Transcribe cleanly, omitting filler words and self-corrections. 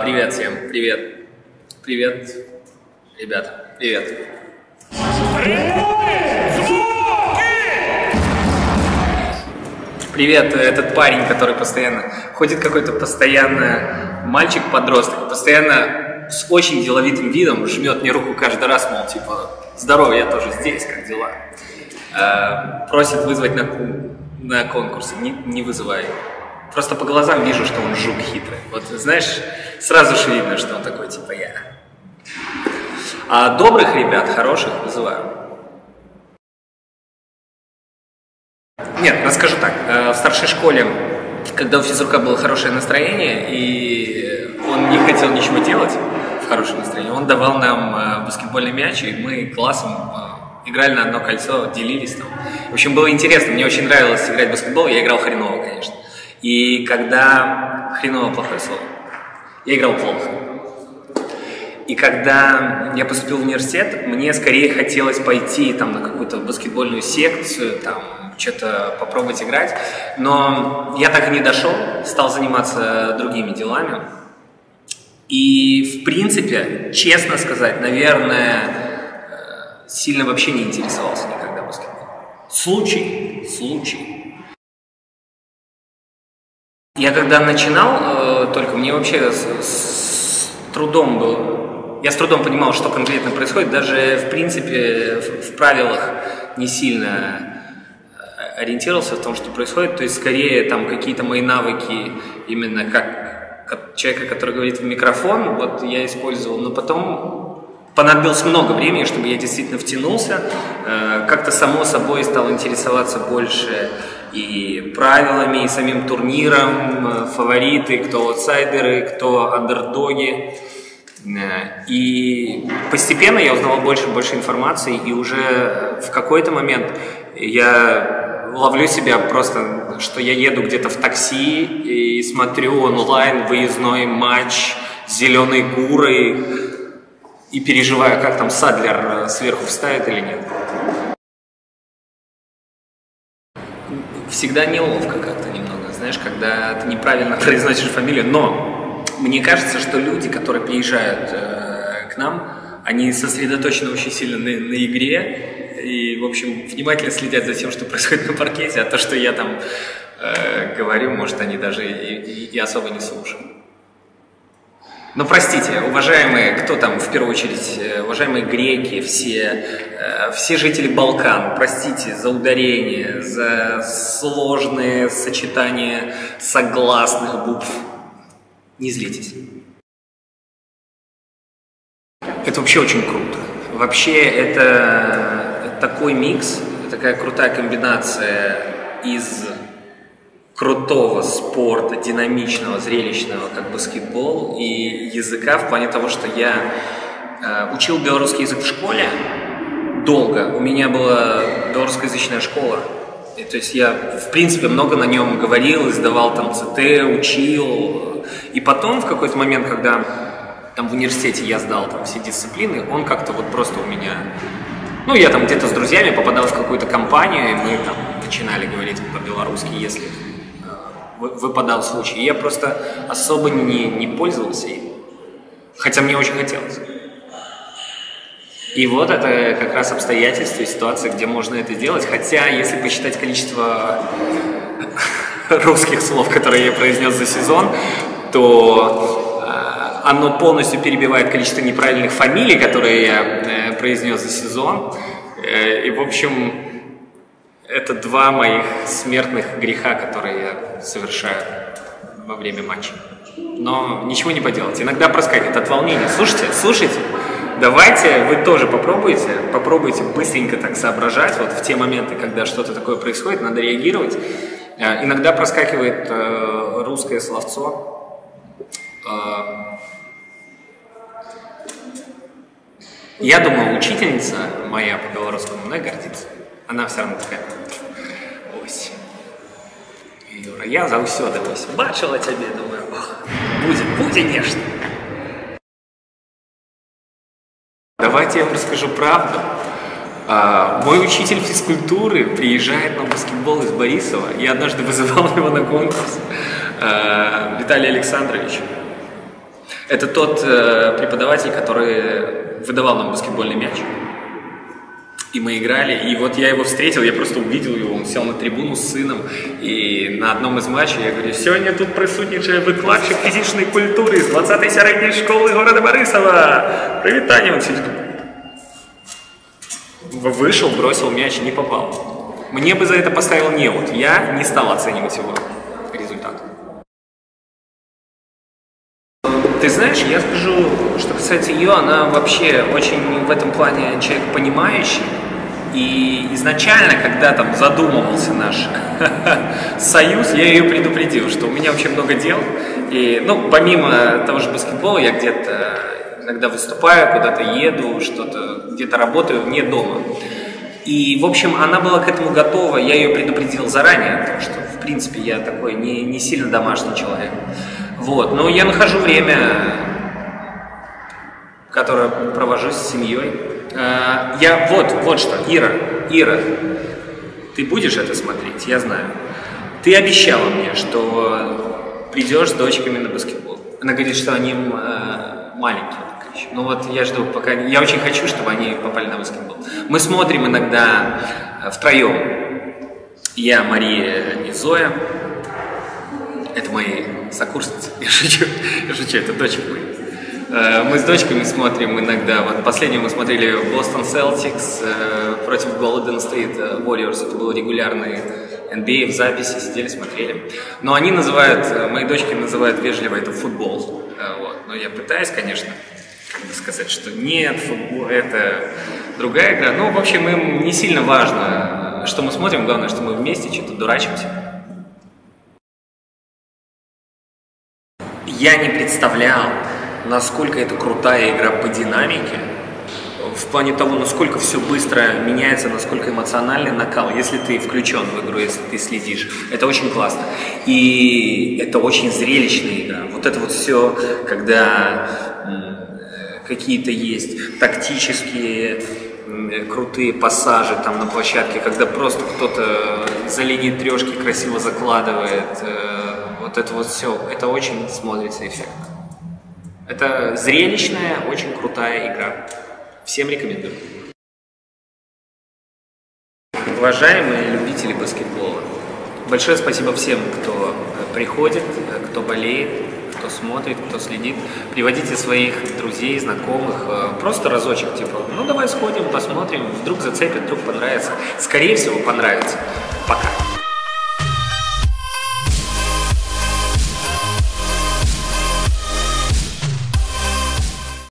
Привет всем, привет. Привет, ребята, привет. Привет, этот парень, который постоянно ходит, какой-то постоянно мальчик-подросток, постоянно с очень деловитым видом жмет мне руку каждый раз, мол, типа, здорово, я тоже здесь, как дела? Просит вызвать на конкурс, не вызывай. Просто по глазам вижу, что он жук хитрый. Вот, знаешь, сразу же видно, что он такой, типа, я. А добрых ребят, хороших вызываю. Нет, расскажу так. В старшей школе, когда у физрука было хорошее настроение, и он не хотел ничего делать в хорошем настроении, он давал нам баскетбольный мяч, и мы классом играли на одно кольцо, делились там. В общем, было интересно, мне очень нравилось играть в баскетбол, я играл хреново, конечно. И когда... Хреново плохое слово. Я играл плохо. И когда я поступил в университет, мне скорее хотелось пойти там, на какую-то баскетбольную секцию, там, что-то попробовать играть. Но я так и не дошел, стал заниматься другими делами. И, в принципе, честно сказать, наверное, сильно вообще не интересовался никогда баскетболом. Случай. Я когда начинал, только мне вообще с трудом было, я с трудом понимал, что конкретно происходит, даже в принципе в правилах не сильно ориентировался в том, что происходит, то есть скорее там какие-то мои навыки именно как человека, который говорит в микрофон, вот я использовал, но потом понадобилось много времени, чтобы я действительно втянулся, как-то само собой стал интересоваться больше и правилами, и самим турниром, фавориты, кто аутсайдеры, кто андердоги. И постепенно я узнавал больше и больше информации, и уже в какой-то момент я ловлю себя просто, что я еду где-то в такси и смотрю онлайн выездной матч с зеленой гурой и переживаю, как там Садлер сверху вставит или нет. Всегда неловко как-то немного, знаешь, когда ты неправильно произносишь фамилию, но мне кажется, что люди, которые приезжают к нам, они сосредоточены очень сильно на игре и, в общем, внимательно следят за тем, что происходит на паркете, а то, что я там говорю, может, они даже и особо не слушают. Но простите, уважаемые, кто там в первую очередь, уважаемые греки, все жители Балкан, простите за ударение, за сложные сочетания согласных букв. Не злитесь. Это вообще очень круто. Вообще это такой микс, такая крутая комбинация из крутого спорта, динамичного, зрелищного, как баскетбол, и языка в плане того, что я учил белорусский язык в школе долго. У меня была белорусскоязычная школа. И, то есть я, в принципе, много на нем говорил, издавал там ЦТ, учил. И потом, в какой-то момент, когда там в университете я сдал там все дисциплины, он как-то вот просто у меня... Ну, я там где-то с друзьями попадал в какую-то компанию, и мы там начинали говорить по-белорусски, если выпадал случай. И я просто особо не пользовался им, хотя мне очень хотелось. И вот это как раз обстоятельства и ситуация, где можно это делать. Хотя, если посчитать количество русских слов, которые я произнес за сезон, то оно полностью перебивает количество неправильных фамилий, которые я произнес за сезон. И, в общем, это два моих смертных греха, которые я совершаю во время матча. Но ничего не поделать. Иногда проскакивает от волнения. Слушайте. Давайте вы тоже попробуйте быстренько так соображать, вот в те моменты, когда что-то такое происходит, надо реагировать. Иногда проскакивает русское словцо. Я думаю, учительница моя по белорусскому мной гордится. Она все равно такая: ось, Юра, я заўсёды ось бачила тебе, думаю, буде нечто. Давайте я вам расскажу правду. Мой учитель физкультуры приезжает на баскетбол из Борисова. Я однажды вызывал его на конкурс. Виталий Александрович. Это тот преподаватель, который выдавал нам баскетбольный мяч. И мы играли, и вот я его встретил, я просто увидел его, он сел на трибуну с сыном, и на одном из матчей я говорю: «Сьогодні тут присутнічає викладчик фізичної культури з 20-ї середньої школи города Борисова. Привітання!» Он сидит. Вышел, бросил мяч, не попал. Мне бы за это поставил неуд, я не стал оценивать его результат. Ты знаешь, я скажу, что касается ее, она вообще очень в этом плане человек понимающий. И изначально, когда там задумывался наш союз, я ее предупредил, что у меня очень много дел. И, ну, помимо того же баскетбола, я где-то иногда выступаю, куда-то еду, что-то где-то работаю вне дома. И, в общем, она была к этому готова, я ее предупредил заранее, потому что, в принципе, я такой не сильно домашний человек. Вот, но я нахожу время, которое провожу с семьей. Я вот что, Ира, ты будешь это смотреть, я знаю. Ты обещала мне, что придешь с дочками на баскетбол. Она говорит, что они маленькие пока еще. Ну вот я жду, пока... Я очень хочу, чтобы они попали на баскетбол. Мы смотрим иногда втроем. Я, Мария и Зоя. Это мои сокурсницы. Я шучу, это дочка моя. Мы с дочками смотрим иногда. Вот последнего мы смотрели Boston Celtics против Golden State Warriors. Это был регулярный NBA в записи, сидели, смотрели. Но они называют, мои дочки называют вежливо это футбол. Вот. Но я пытаюсь, конечно, как бы сказать, что нет, футбол это другая игра. Ну, в общем, им не сильно важно, что мы смотрим. Главное, что мы вместе что-то дурачимся. Я не представлял, насколько это крутая игра по динамике, в плане того, насколько все быстро меняется, насколько эмоциональный накал, если ты включен в игру, если ты следишь. Это очень классно. И это очень зрелищная игра. Вот это вот все, когда какие-то есть тактические крутые пассажи там на площадке, когда просто кто-то за линией трешки красиво закладывает. Вот это вот все, это очень смотрится эффектно. Это зрелищная, очень крутая игра. Всем рекомендую. Уважаемые любители баскетбола, большое спасибо всем, кто приходит, кто болеет, кто смотрит, кто следит. Приводите своих друзей, знакомых, просто разочек, типа, ну давай сходим, посмотрим, вдруг зацепит, вдруг понравится. Скорее всего, понравится. Пока.